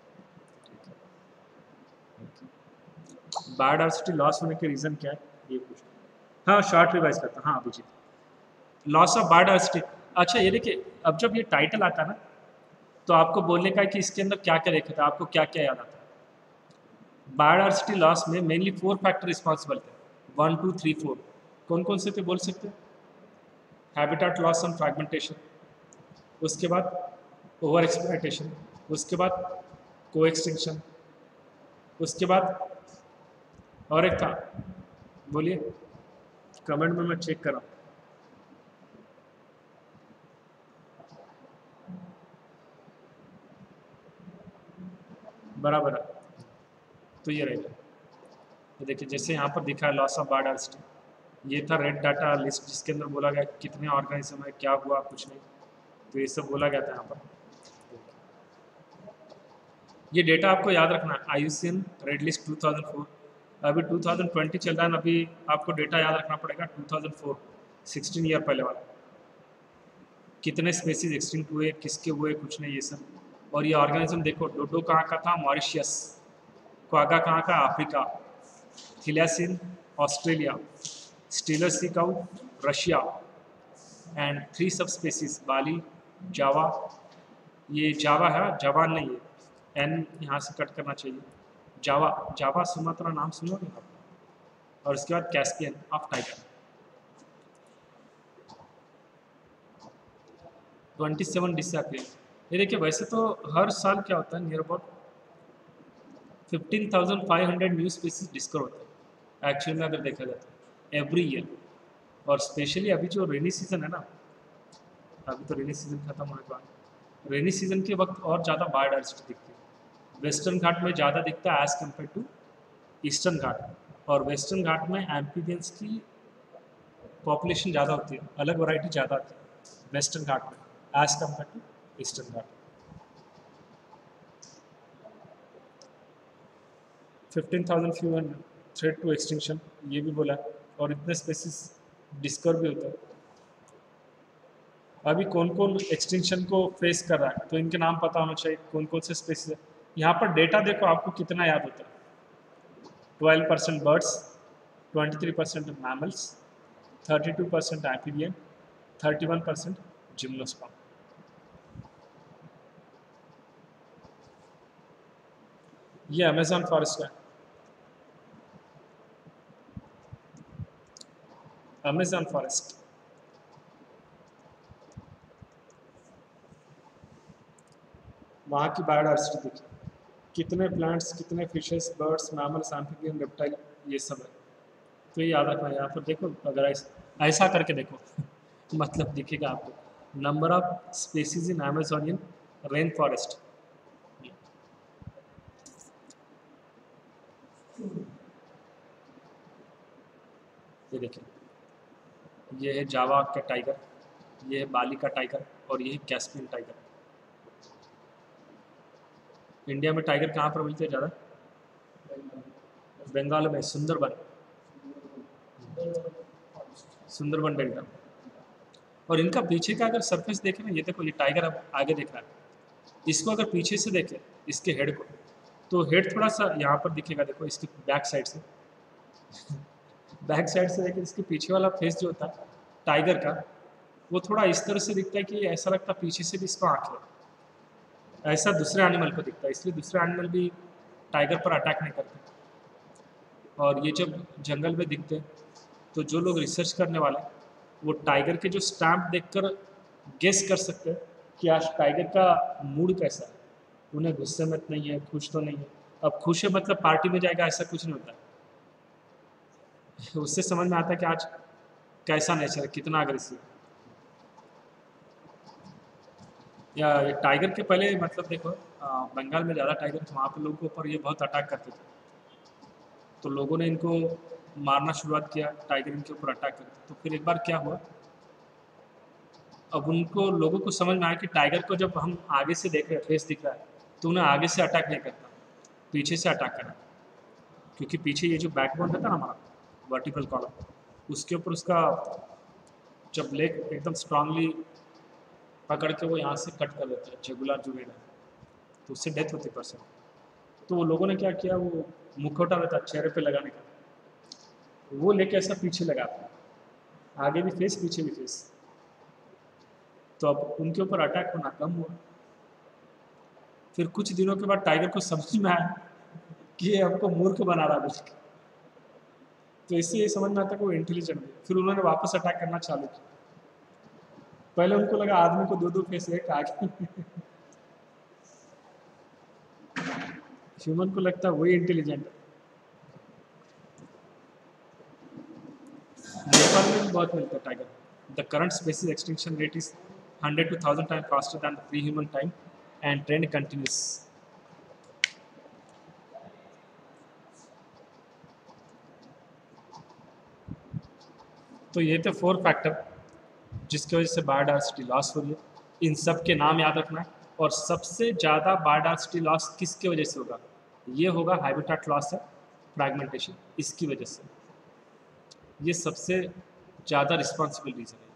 बायोडाइवर्सिटी लॉस होने के रीज़न क्या है ये पूछ, हाँ शॉर्ट रिवाइज करता हूँ। हाँ अभिजीत, लॉस ऑफ बायोडाइवर्सिटी। अच्छा ये देखिए, अब जब ये टाइटल आता है ना, तो आपको बोलने का है कि इसके अंदर क्या क्या देखा था, आपको क्या क्या याद आता है। बायोडाइवर्सिटी लॉस में मेनली 4 फैक्टर रिस्पॉन्सिबल थे, 1 2 3 4। कौन कौन से थे बोल सकते हैं? हैबिटेट लॉस एंड फ्रैगमेंटेशन, उसके बाद ओवर एक्सप्लॉयटेशन, उसके बाद को एक्सटिंक्शन, उसके बाद और एक था, बोलिए कमेंट में मैं चेक कर रहा हूँ। बराबर है, तो ये रहेगा। तो देखिए जैसे यहाँ पर दिखा है लॉस ऑफ बायोडाइवर्सिटी, ये था रेड डाटा लिस्ट जिसके अंदर बोला गया कितने ऑर्गेनिज्म है, क्या हुआ, कुछ नहीं, तो ये सब बोला गया था यहाँ पर। ये डेटा आपको याद रखना है, IUCN रेड लिस्ट 2004, अभी 2020 चल रहा है, अभी आपको डेटा याद रखना पड़ेगा 2004, 16 ईयर पहले वाला, कितने स्पेसीज एक्सटिंक्ट हुए, किसके हुए, कुछ नहीं, ये सब। और ये ऑर्गेनिज्म देखो, डोडो कहाँ का था, मॉरिशियस, क्वागा कहाँ का, Africa, thylacine Australia, Steller sea cow Russia, and 3 सब स्पेसीज बाली, जावा, ये जावा है, जावान नहीं है, एन यहाँ से कट करना चाहिए, जावा, जावा सुमात्रा नाम सुनोगे आप, और उसके बाद कैस्पियन ऑफ टाइगर। 27 डिसअपियर। ये देखिए वैसे तो हर साल क्या होता है, near about 15,500 new species discover होते हैं एक्चुअली में, अगर देखा जाए तो एवरी ईयर। और स्पेशली अभी जो रेनी सीजन है ना, अभी तो रेनी सीजन खत्म होने के बाद, रेनी सीजन के वक्त और ज़्यादा बायोडाइवर्सिटी दिखती है। वेस्टर्न घाट में ज़्यादा दिखता है as compare to eastern Ghat, और वेस्टर्न घाट में एम्फीबियंस की पॉपुलेशन ज़्यादा होती है, अलग वैरायटी ज़्यादा आती है वेस्टर्न घाट में as compare to eastern Ghat. 15,000 few and threat to extinction, ये भी बोला, और इतने स्पेसिस डिस्कवर भी होता है। अभी कौन कौन एक्सटिंक्शन को फेस कर रहा है, तो इनके नाम पता होना चाहिए, कौन कौन से स्पेसिस है। यहाँ पर डेटा देखो आपको कितना याद होता है, 12% बर्ड्स, 23% मैमल्स, 32% एम्फीबियन, 31% जिम्नोस्पर्म। ये अमेजॉन फॉरेस्ट है, अमेजॉन फॉरेस्ट। वहाँ की बायोडाइवर्सिटी देखिए, कितने प्लांट्स, कितने fishes, birds, mammals, amphibian, reptile, ये सब है। तो ये याद रखना है। यहाँ पर देखो, अगर ऐसा करके देखो मतलब दिखेगा आपको, number of species in Amazonian rain forest. ये देखिए, ये है जावा का टाइगर, ये है बाली का टाइगर, और ये है कैस्पियन टाइगर। इंडिया में टाइगर कहाँ पर मिलते हैं ज़्यादा? बंगाल में सुंदरबन, सुंदरबन डेल्टा। और इनका पीछे का अगर सरफेस देखें ना, ये देखो, ये टाइगर अब आगे देख रहा है, इसको अगर पीछे से देखें इसके हेड को, तो हेड थोड़ा सा यहाँ पर दिखेगा, देखो इसकी बैक साइड से बैक साइड से देखें, इसके पीछे वाला फेस जो होता है टाइगर का, वो थोड़ा इस तरह से दिखता है कि ऐसा लगता है पीछे से भी इसको आँख है, ऐसा दूसरे एनिमल को दिखता है, इसलिए दूसरे एनिमल भी टाइगर पर अटैक नहीं करते। और ये जब जंगल में दिखते हैं, तो जो लोग रिसर्च करने वाले हैं, वो टाइगर के जो स्टैम्प देखकर गेस कर सकते हैं कि आज टाइगर का मूड कैसा है, उन्हें गुस्से में नहीं है, खुश तो नहीं है। अब खुश है मतलब पार्टी में जाएगा, ऐसा कुछ नहीं होता। उससे समझ में आता है कि आज कैसा नेचर है, कितना अग्रेसिव है। या ये टाइगर के पहले मतलब देखो बंगाल में ज़्यादा टाइगर थे, वहाँ पे लोगों के ऊपर ये बहुत अटैक करते थे, तो लोगों ने इनको मारना शुरुआत किया, टाइगर इनके ऊपर अटैक करते। तो फिर एक बार क्या हुआ, अब उनको लोगों को समझ में आया कि टाइगर को जब हम आगे से देख रहे हैं, फेस दिख रहा है, तो उन्हें आगे से अटैक नहीं करता, पीछे से अटैक करना, क्योंकि पीछे ये जो बैकबोन रहता है ना हमारा वर्टिकल कॉलम, उसके ऊपर उसका जब लेग एकदम स्ट्रांगली पकड़ के वो यहाँ से कट कर देता है, जुगुलार जो वेन है, तो उससे डेथ होती है पर्सन। तो वो लोगों ने क्या किया, वो मुखौटा रहता है चेहरे पे लगाने का, वो लेके ऐसा पीछे लगाता है, आगे भी फेस पीछे भी फेस। तो अब उनके ऊपर अटैक होना कम हुआ। फिर कुछ दिनों के बाद टाइगर को समझ में आया कि ये हमको मूर्ख बना रहा है, तो इससे ये समझ में आता कि वो इंटेलिजेंट है। फिर उन्होंने वापस अटैक करना चालू किया। पहले उनको लगा आदमी को दो दो फेस है, आगे ह्यूमन को लगता है वही इंटेलिजेंट है। नेपाल में भी बहुत मिलता है tiger. The current species extinction rate is 100 to 1000 times faster than the pre-human time and trend continues. तो ये थे 4 फैक्टर जिसकी वजह से बायोडाइवर्सिटी लॉस हो रही है। इन सब के नाम याद रखना है। और सबसे ज़्यादा बायोडाइवर्सिटी लॉस किसकी वजह से होगा? ये होगा हैबिटेट लॉस है, फ्रैगमेंटेशन, इसकी वजह से। ये सबसे ज़्यादा रिस्पॉन्सिबल रीज़न है,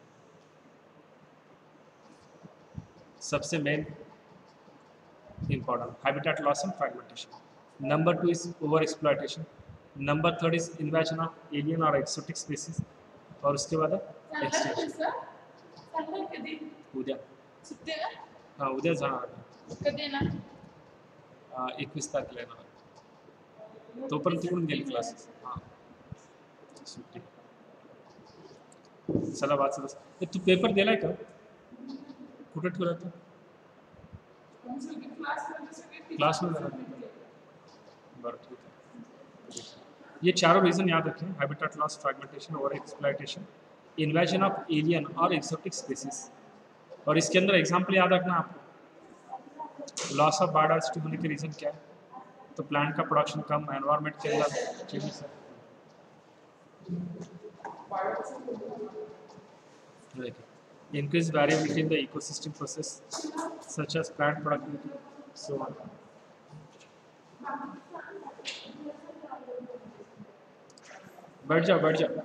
सबसे main important habitat loss and fragmentation. Number 2 is over exploitation. Number 3 is invasion of alien or exotic species. और उसके बाद है extinction. उद्या हाँ उद्या जाणार आहे. 21 तारखेला येणार आहे. तोपर्यंत तिकडून गेली क्लासेस. हां सुट्टी. चला वाचत. तू पेपर दिलाय का? कुठे ठेवला तू? क्लास में बरं ठीक है. ये चारों रीज़न याद रखें, habitat loss, fragmentation, over exploitation, invasion of alien और एक्सोटिक स्पीसीज। और इसके अंदर एग्जाम्पल याद रखना आपको। लॉस ऑफ बायोडाइवर्सिटी होने के रीज़न क्या है? तो प्लांट का प्रोडक्शन कम, एनवायरनमेंट के अंदर चेंजेस है। Increased variability in the ecosystem process such as plant productivity, so on. बैठ जा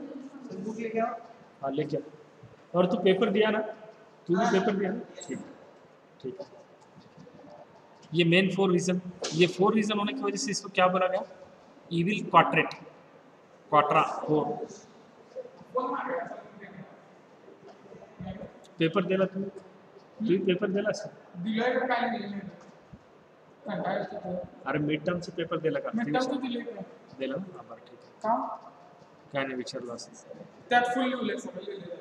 हाँ लेके आ। और तू पेपर दिया ना? तू भी पेपर दिया ना? ठीक ठीक है। ये मेन 4 रीज़न, ये 4 रीज़न होने की वजह से इसको क्या बोला गया? Evil quadrat, Quadra 4। पेपर दिला तू पेपर दिलास? अरे मिड टर्मचं पेपर दिला का? दिला ना? बरं ठीक आहे. काय नाही विचारलं असं. त्यात फुल लिहिलंय सगळं.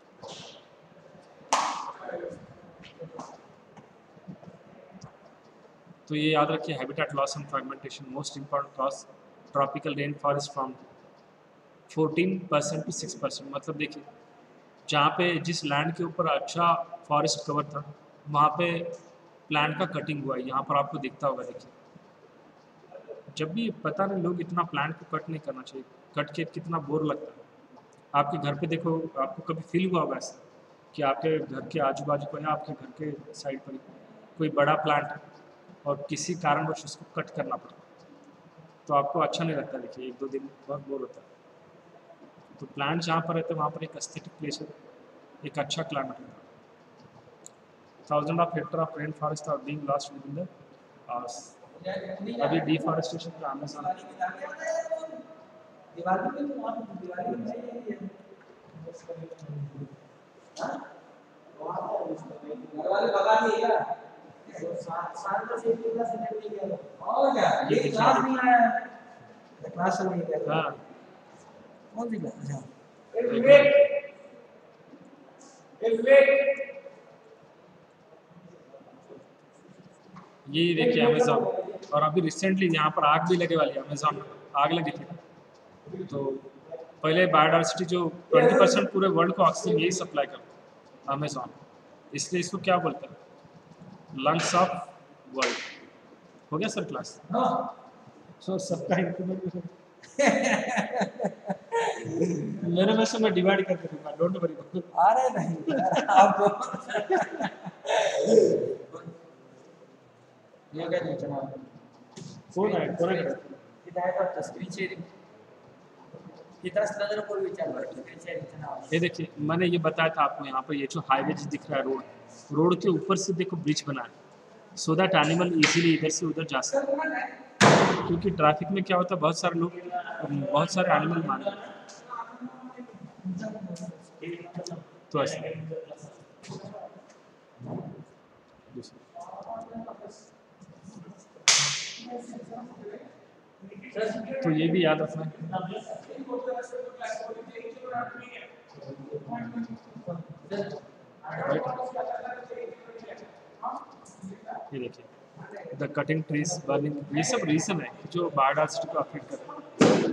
तो ये याद रखिए, habitat loss and fragmentation most important cause tropical rain forest from 14% to 6%। मतलब देखिए जहाँ पे जिस लैंड के ऊपर अच्छा फॉरेस्ट कवर था वहाँ पे प्लांट का कटिंग हुआ है, यहाँ पर आपको दिखता होगा। देखिए जब भी पता नहीं लोग इतना प्लांट को कट नहीं करना चाहिए, कट के कितना बोर लगता है। आपके घर पे देखो, आपको कभी फील हुआ होगा ऐसा कि आपके घर के आजू बाजू पर या आपके घर के साइड पर कोई बड़ा प्लांट है और किसी कारणवश उसको कट करना पड़ा, तो आपको अच्छा नहीं लगता। देखिए 1-2 दिन बहुत बोर होता है। तो प्लांट जहाँ पर रहते हैं वहाँ पर एक एस्थेटिक प्लेस है, एक अच्छा क्लाइमेट है। Thousand of hectare of rain forest are being lost within the अभी डिफॉरेस्टेशन का अमेज़न ये देखिए अमेज़न। और अभी रिसेंटली यहाँ पर आग भी लगे वाली है, अमेज़न में आग लगी थी। तो पहले बायोडाइवर्सिटी जो 20% पूरे वर्ल्ड को ऑक्सीजन यही सप्लाई करता है, अमेज़न। इसलिए इसको क्या बोलते हैं? Lungs of world. हो गया सर क्लास? सो सबका इंक्रीमेंट मेरे में से मैं डिवाइड करके दूंगा, डोंट वरी। अरे नहीं आप ये काय द्यायचं ना कोण आहे तिथे आहे वाटतं स्क्रीन शेअरिंग तिथं असलं तर कोण विचारलं स्क्रीन शेअरिंगचं नाव ये देखिए, मैंने ये बताया था आपको, यहाँ पर ये जो हाईवे दिख रहा है, रोड के ऊपर से देखो ब्रिज बना है, सो दैट एनिमल इजीली इधर से उधर जा सकते, क्योंकि ट्रैफिक में क्या होता है, बहुत सारे लोग बहुत सारे एनिमल मार देते हैं। तो ऐसे तो ये भी याद रखना है। ये देखिए, द कटिंग ट्रीज बर्निंग, ये सब रीजन है जो बायोडाइवर्सिटी को अफेक्ट करता है।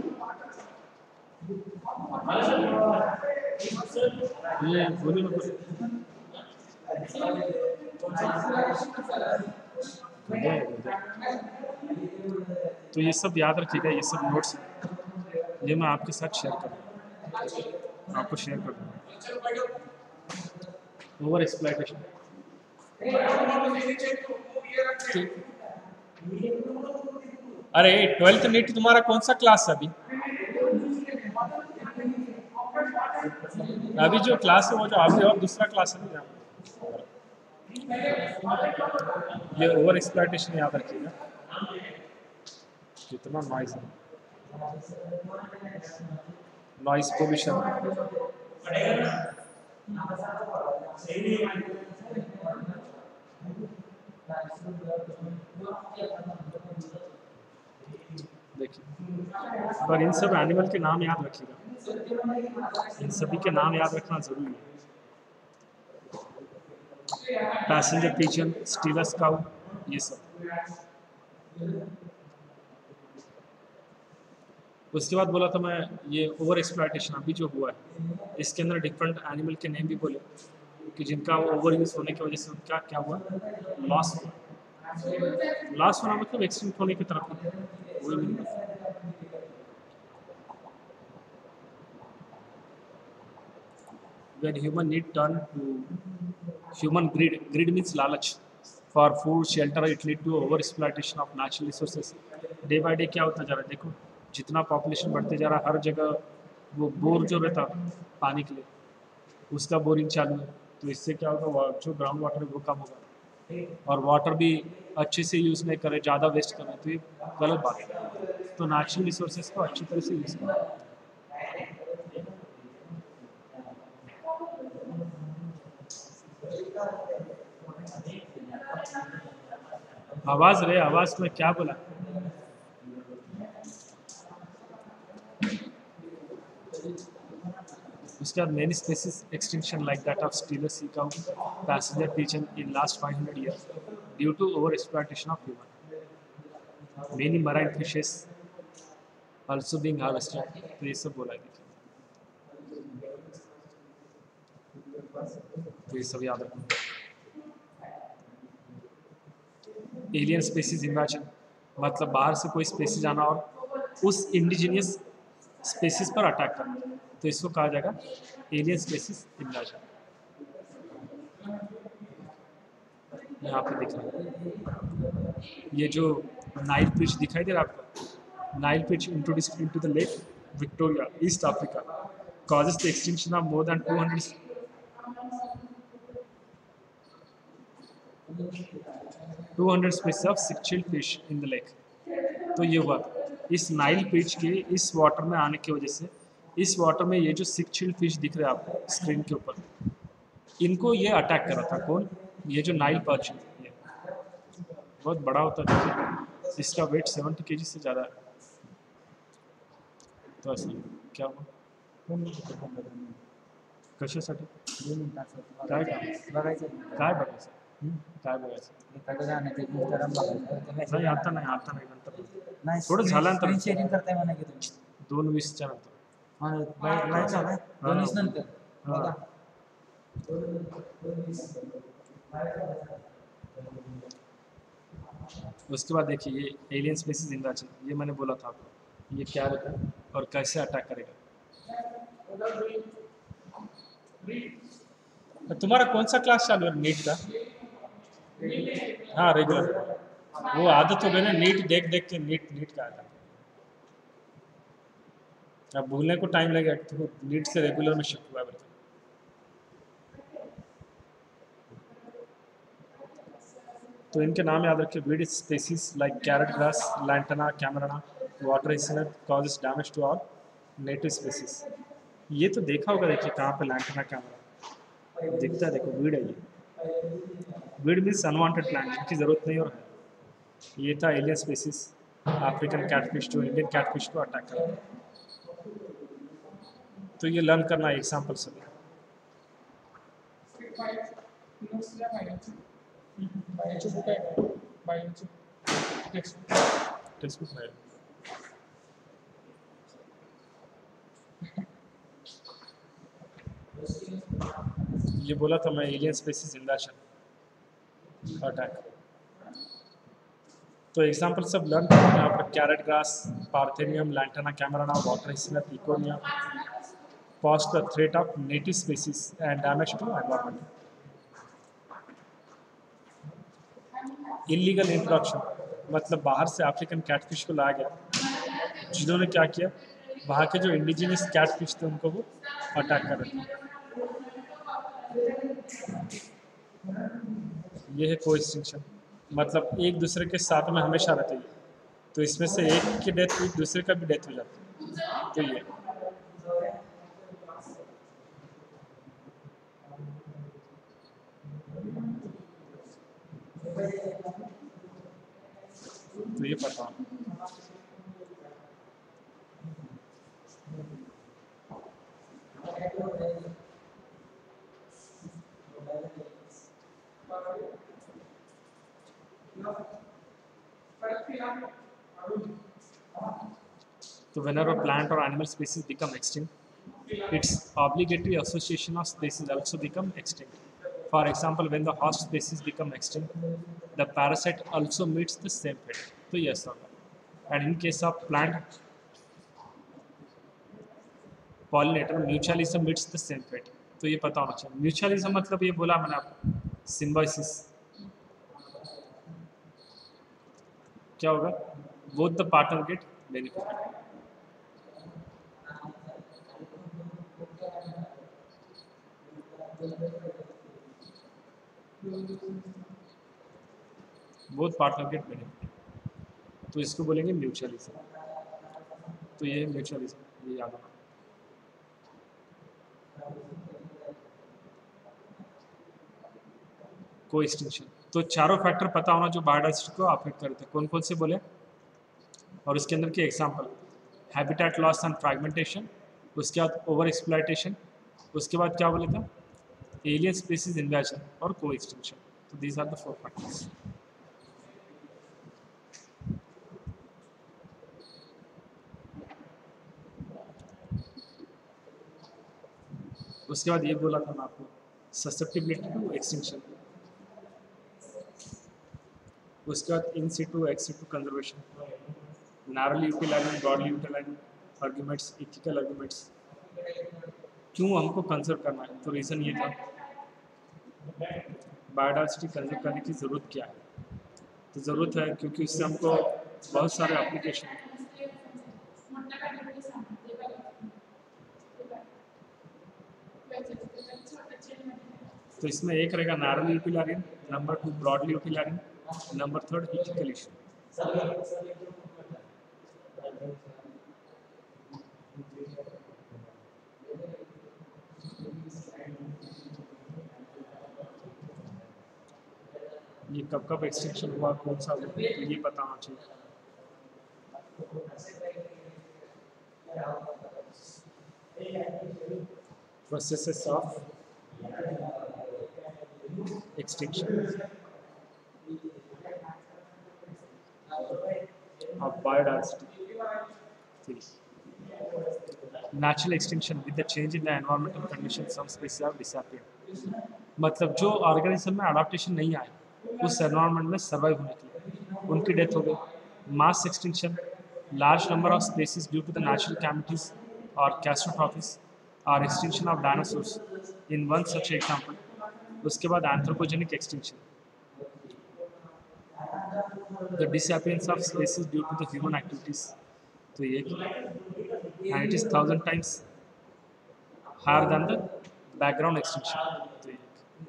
ये बोलिए ना तो ये सब याद रखिएगा, ये सब नोट्स ये मैं आपके साथ शेयर करूँगा, आपको शेयर कर दूँगा। ओवर एक्सप्लॉयटेशन, अरे 12th नीट तुम्हारा कौन सा क्लास है अभी? अभी जो क्लास है वो जो अभी और दूसरा क्लास है ना, ये ओवर एक्सप्लॉयटेशन याद रखिएगा। कितना नॉइस है, नॉइस पोल्यूशन। देखिए, पर इन सब एनिमल के नाम याद रखिएगा, इन सभी के नाम याद रखना जरूरी है। पैसेंजर पिजन, स्टीलस काउ, ये सब। उसके बाद बोला था मैं, ये ओवर एक्सप्लॉयटेशन अभी जो हुआ है, इसके अंदर डिफरेंट एनिमल के नेम भी बोले कि जिनका ओवर यूज होने की वजह से उनका क्या हुआ, लॉस हुआ। लॉस होना मतलब एक्सटिंक्ट होने की तरफ है, वही मीनिंग है। When human need turn to human greed means लालच for food, shelter, it lead to over exploitation of natural resources. Day by day क्या होता जा रहा है, देखो जितना पॉपुलेशन बढ़ते जा रहा है, हर जगह वो बोर जो रहता पानी के लिए, उसका बोरिंग चालू है, तो इससे क्या होगा, जो ग्राउंड वाटर है वो कम होगा, और वाटर भी अच्छे से यूज़ नहीं करें, ज़्यादा वेस्ट करें, तो ये गलत बात है। तो नेचुरल रिसोर्सेज को अच्छी तरह से यूज़ करें। आवाज रे, आवाज में क्या बोला? उसके बाद many species extinction like that of Steller sea cow, passenger pigeon in last 500 years due to over exploitation of human. Many marine fishes also being harvested, तो ये सब बोला गया, तो ये सब याद रखना। एलियन स्पीसीज इन्वेजन, मतलब बाहर से कोई स्पीसीज आना और उस इंडिजिनियस स्पीसीज पर अटैक करना, तो इसको कहा जाएगा एलियन स्पीसीज इन्वेजन। यहाँ पे दिख रहा है ये जो नाइल फिश दिखाई दे रहा है आपको, Nile fish introduced into the lake Victoria, East Africa, causes the extinction of more than 200 species of sick-chilled fish in the lake। तो ये हुआ इस नाइल फिश के इस वाटर में आने की वजह से, इस वाटर में ये जो सिक-चिल्ड फिश दिख रहे हैं आपको स्क्रीन के ऊपर, इनको ये अटैक करा था। कौन? ये जो नाइल पर्च है, ये बहुत बड़ा होता है, इसका वेट 70 kg से ज़्यादा है। तो ऐसा क्या हुआ, कशासाठी काय बघायचं, काय बघायचं, काय बघायचं? नाही आता नाही, आता नाही, नंतर थोडं झाल्यानंतर, 2:20च्या नंतर, 2:20 नंतर उसके बाद देखिए ये एलियन स्पीसीज इन्वेजन, ये मैंने बोला था आपको, ये क्या रहता है और कैसे अटैक करेगा। तुम्हारा कौन सा क्लास चालू है नीट का? हाँ रेगुलर, वो आदत हो गई ना नीट देख देख के, नीट नीट का आता है, अब भूलने को टाइम लगेगा, तो नीट से रेगुलर में शिफ्ट हुआ है। तो इनके नाम याद रखिए, weed species like carrot grass, lantana camara, water hyacinth causes damage to all native species. ये तो देखा होगा, देखिए कहाँ पे लैंटना कैमरा दिखता है, देखो वीड है ये, वीड मीन्स अनवांटेड प्लांट जिनकी जरूरत नहीं हो रहा है। ये था एलियन स्पीसीज, अफ्रीकन कैटफिश जो इंडियन कैटफिश को अटैक कर रहा है। तो ये लर्न करना है एग्जाम्पल से। टेक्स्ट बुक है। ये बोला था मैं, एलियन स्पीसीज इन्वेजन अटैक। तो एग्जाम्पल सब लर्न करना है यहाँ पर, carrot grass, parthenium, lantana camara, water hyacinth, इकोनिया pose the threat of native species and damage to environment. Illegal introduction मतलब बाहर से अफ्रीकन कैटफिश को लाया गया, जिन्होंने क्या किया, वहाँ के जो इंडिजिनियस कैटफिश थे उनको वो अटैक कर रहे थे। ये है को एक्सटिंक्शन, मतलब एक दूसरे के साथ में हमेशा रहते हैं, तो इसमें से एक की डेथ हुई दूसरे का भी डेथ हो जाती है। तो ये पता तो whenever a plant or animal species become extinct, its obligatory association of species also become extinct. For example, when the host species become extinct, the parasite also meets the same fate. तो ये ऐसा होगा. And in case of plant pollinator, mutualism meets the same fate. तो ये पता होना चाहिए. Mutualism मतलब ये बोला मैंने आपको, symbiosis. क्या होगा? Both the partner get benefit. Both partner get benefit, तो इसको बोलेंगे म्यूचुअलिज्म। तो ये है म्यूचुअलिज्म, ये याद रखना। को एक्सटिंक्शन, तो चारों फैक्टर पता होना जो बायोडाइवर्सिटी को अफेक्ट करते हैं, कौन कौन से बोले, और उसके अंदर के example, habitat loss and fragmentation, उसके बाद ओवर एक्सप्लॉयटेशन, उसके बाद क्या बोले थे, एलियन स्पीसीज इन्वेजन और को एक्सटिंक्शन। तो दीज आर द 4 फैक्टर्स। उसके बाद ये बोला था मैं आपको, ससेप्टिबिलिटी टू एक्सटिंक्शन, उसके बाद in situ ex situ conservation, narrowly utilize broadly utilize arguments, ethical arguments. क्यों हमको कंजर्व करना है, तो रीज़न ये था, बायोडाइवर्सिटी कंजर्व करने की ज़रूरत क्या है, तो ज़रूरत है क्योंकि इससे हमको बहुत सारे एप्लीकेशन, तो इसमें एक रहेगा narrowly utilitarian, number 2 broadly utilitarian, number 3 ethical issue. ये कब कब एक्सटिंक्शन हुआ, कौन सा हुआ, तो ये पता होना चाहिए। Processes of extinction of biodiversity. Natural extinction, with the change in the environmental conditions, some species have disappeared. मतलब जो ऑर्गेनिज्म में अडाप्टेशन नहीं आए उस एनवायरनमेंट में सर्वाइव होने के लिए, उनकी डेथ हो गई। Mass extinction, large number of species due to the natural calamities और कैस्ट्रोट्रॉफिस और extinction of dinosaurs in one such example. उसके बाद anthropogenic extinction, the disappearance of species due to the human activities. तो ये and it is 1000 times higher than the background extinction. तो ये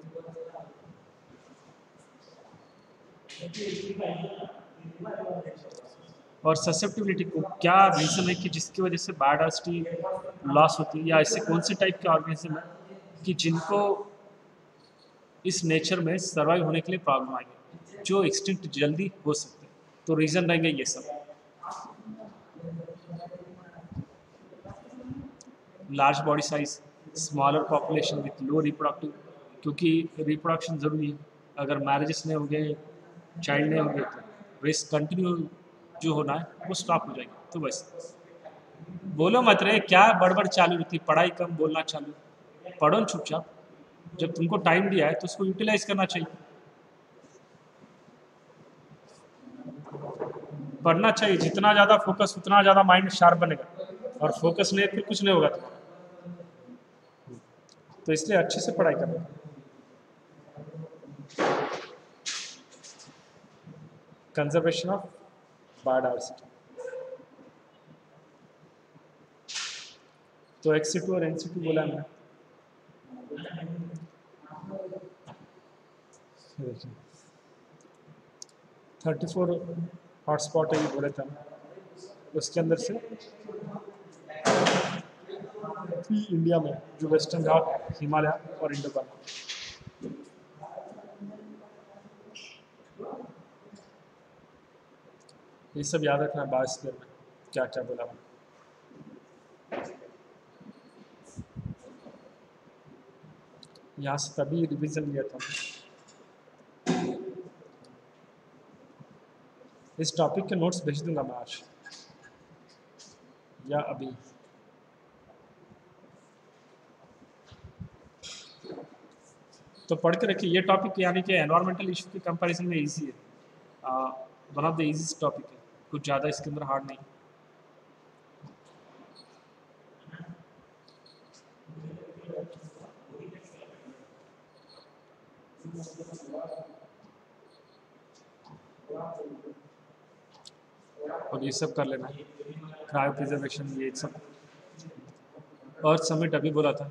और susceptibility को क्या रीज़न है कि जिसकी वजह से बायोडाइवर्सिटी लॉस होती है, या ऐसे कौन से टाइप के ऑर्गेनिज्म है कि जिनको इस नेचर में सर्वाइव होने के लिए प्रॉब्लम आएगी, जो एक्सटिंक्ट जल्दी हो सकते हैं। तो रीज़न रहेंगे ये सब। Large body size, smaller population with low reproductive, क्योंकि रिप्रोडक्शन ज़रूरी है। अगर मैरिजेस नहीं हो गए, चाइल्ड नहीं होंगे, तो रेस कंटिन्यू जो होना है वो स्टॉप हो जाएगी। तो बस बोलो मत रे, क्या बड़बड़ चालू रहती, पढ़ाई कम बोलना चालू। पढ़ो चुपचाप, जब तुमको टाइम दिया है तो उसको यूटिलाइज करना चाहिए। पढ़ना चाहिए, जितना ज़्यादा फोकस उतना ज़्यादा माइंड शार्प बनेगा, और फोकस नहीं फिर कुछ नहीं होगा तुम्हारा। तो इसलिए अच्छे से पढ़ाई करना। कंजर्वेशन ऑफ बायोडाइवर्सिटी, तो XC2 और NC2 बोला हमने। 34 हॉटस्पॉट है ये बोले थे हम। उसके अंदर से 3 इंडिया में, जो वेस्टर्न घाट, हिमालय और इंडो गांगेय। ये सब याद रखना बायोस्फीयर में क्या क्या बोला हमने। यहाँ से तभी रिवीजन लिया था। इस टॉपिक के नोट्स भेज दूंगा मैं आज या अभी। तो पढ़ के रखिए। ये टॉपिक यानी कि एनवायरमेंटल इशू के कंपैरिजन में इजी है, one of the easiest topic है, कुछ ज़्यादा इसके अंदर हार्ड नहीं। और ये सब कर लेना, क्रायो प्रिजर्वेशन, ये सब। अर्थ समिट अभी बोला था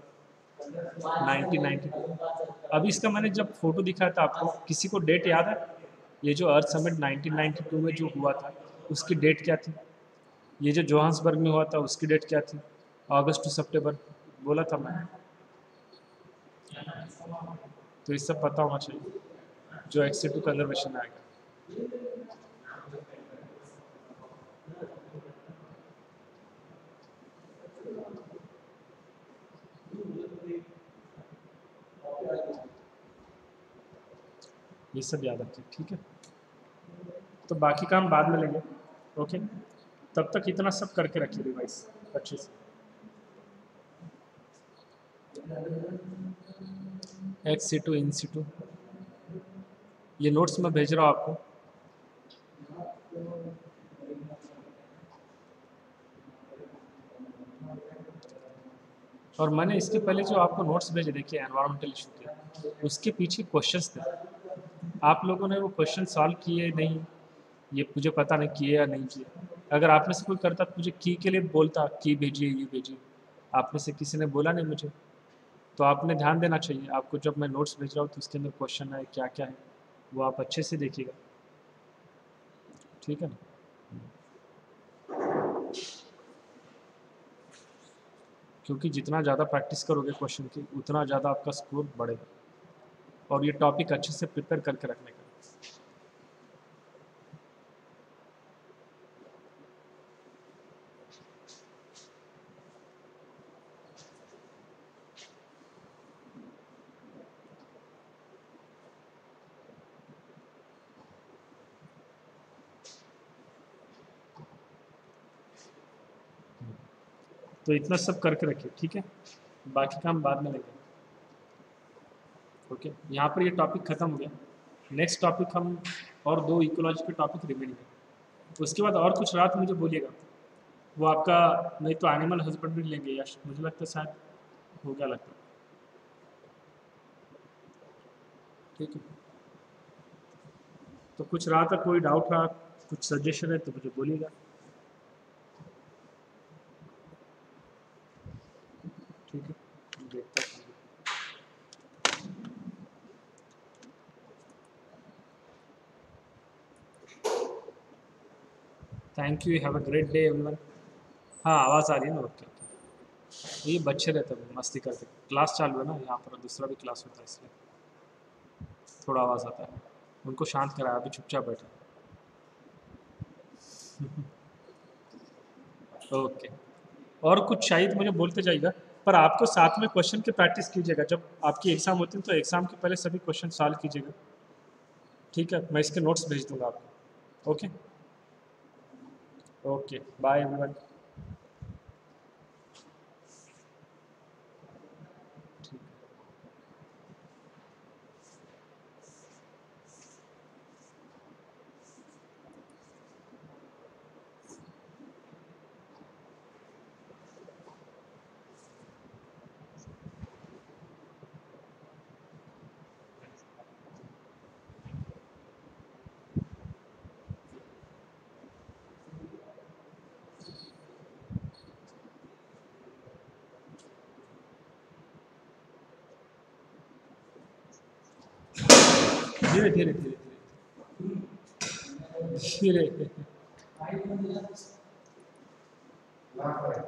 1992। अभी इसका मैंने जब फोटो दिखाया था आपको, किसी को डेट याद है? ये जो अर्थ समिट 1992 में जो हुआ था, उसकी डेट क्या थी? ये जो जोहान्सबर्ग में हुआ था, उसकी डेट क्या थी? अगस्त टू सितंबर बोला था मैं। तो ये सब पता होना चाहिए जो XC2 कंजर्वेशन में आएगा। ये सब याद रखिए, ठीक है? तो बाकी काम बाद में लेंगे, ओके? तब तक इतना सब करके रखिए रिवाइज अच्छे से। XC2 NC2 ये नोट्स मैं भेज रहा हूँ आपको। और मैंने इसके पहले जो आपको नोट्स भेजे, देखिए एनवायरमेंटल इशू के, उसके पीछे क्वेश्चंस थे। आप लोगों ने वो क्वेश्चन सॉल्व किए नहीं, ये मुझे पता नहीं किए या नहीं किए। अगर आप में से कोई करता तो मुझे की के लिए बोलता, की भेजिए, ये भेजिए। आप में से किसी ने बोला नहीं मुझे, तो आपने ध्यान देना चाहिए। आपको जब मैं नोट्स भेज रहा हूँ तो उसके अंदर क्वेश्चन है, क्या क्या है, वो आप अच्छे से देखिएगा, ठीक है ना? क्योंकि जितना ज़्यादा प्रैक्टिस करोगे क्वेश्चन की, उतना ज़्यादा आपका स्कोर बढ़ेगा। और ये टॉपिक अच्छे से प्रिपेयर करके रखने का। तो इतना सब करके रखिए, ठीक है? बाकी काम बाद में लेंगे, ओके? यहाँ पर ये टॉपिक ख़त्म हो गया। नेक्स्ट टॉपिक हम और 2 इकोलॉजी के टॉपिक रिमेनिंग है, उसके बाद और कुछ रात मुझे बोलिएगा, वो आपका नहीं तो एनिमल हस्बेंड्री लेंगे या मुझे लगता है शायद हो गया लगता है। ठीक है, तो कुछ रहा था, कोई डाउट रहा, कुछ सजेशन है तो मुझे बोलिएगा। ठीक है, देखता हूँ। Thank you, have a great day everyone. हाँ, आवाज़ आ रही है ना? Okay okay. ये बच्चे रहते हैं मस्ती करते, क्लास चालू है ना यहाँ पर, दूसरा भी क्लास होता है इसलिए थोड़ा आवाज़ आता है। उनको शांत कराया, अभी चुपचाप बैठे। ओके, और कुछ शायद मुझे बोलते जाइएगा, पर आपको साथ में क्वेश्चन की प्रैक्टिस कीजिएगा। जब आपकी एग्ज़ाम होती है तो एग्ज़ाम के पहले सभी क्वेश्चन सॉल्व कीजिएगा। ठीक है, मैं इसके नोट्स भेज दूंगा आपको। Okay okay, bye everyone. धीरे धीरे धीरे धीरे धीरे।